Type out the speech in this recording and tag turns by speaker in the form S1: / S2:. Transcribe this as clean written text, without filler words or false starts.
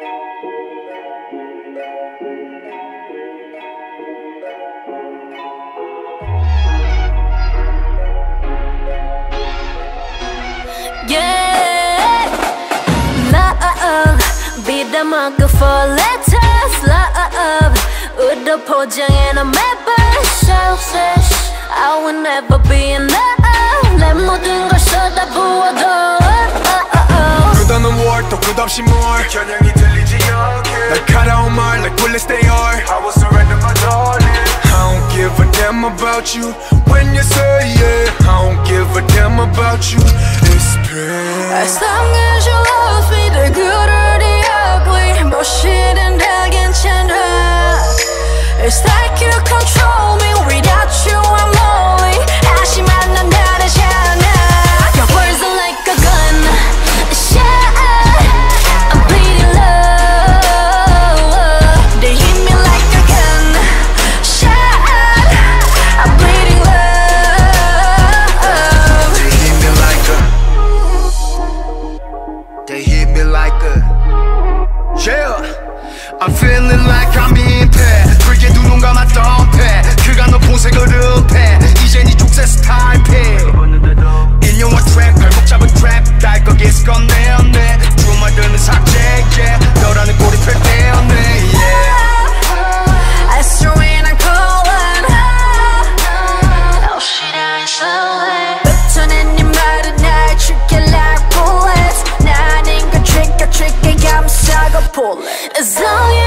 S1: Yeah, love 비담하고 for letters love 우도 포장해놔 매번 selfish I will never be in love 내 모든 걸 쏟아부어도
S2: 끝없는 war 또 끝없이 more 겨냥이 들리지 않게 날카로운 말 like bullets they are I will surrender my darling I don't give a damn about you when you say yeah I don't give a damn about you it's pain
S1: As long as you love me the good or the ugly 무엇이든 다 괜찮아 It's like you control me without you I'm lonely 하지만 난 다르잖아 Your words are like a gun a shot I'm bleeding love They hit me like a gun shot I'm bleeding love
S2: They hit me like a They hit me like a Yeah I'm feeling like I'm in pain 그게 두 눈 감았던 패 그가 너 본색을 흡해 이제 네 족쇄 스타일 패 인용한 트랩 발목 잡은 트랩 달 거기서 꺼내었네 주말들은 삭제 yeah 너라는 꼬리표 떼었네 yeah
S1: I swear when I'm calling Oh shit I ain't slowly 뱉어낸 네 말은 날 죽게 like bullets 나는 그 trigger 감싸고 pull it As long as